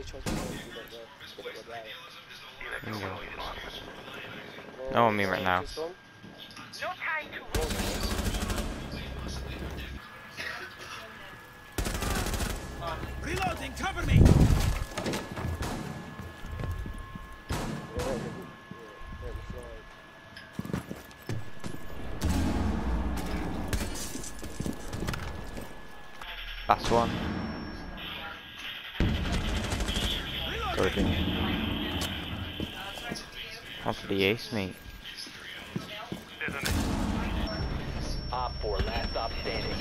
No on me right now. Reloading, cover me! Last one. Good. One for the ace, mate. Op 4, last stop standing.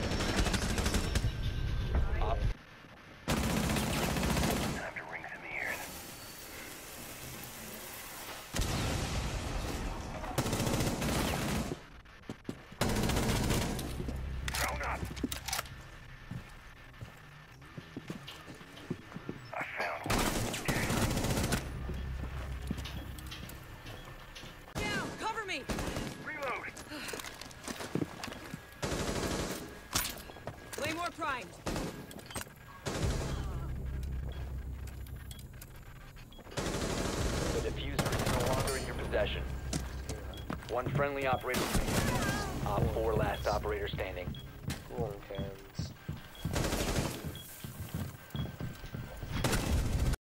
Op. Time to ring some ears. Drone up. I found one. Down, cover me! Reload. Claymore primed. The diffuser is no longer in your possession. One friendly operator. Op 4, last operator standing. Come on, Cam.